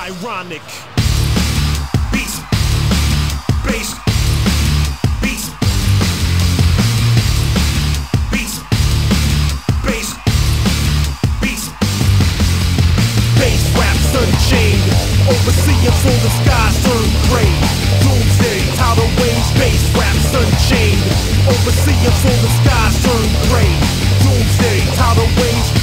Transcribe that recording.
ironic. Beast, bass, beast, beast, bass, beast. Bass raps unchained, overseeing so the skies turn gray. Doomsday, tidal waves, bass raps unchained, overseeing so the skies turn gray. Doomsday, tidal waves.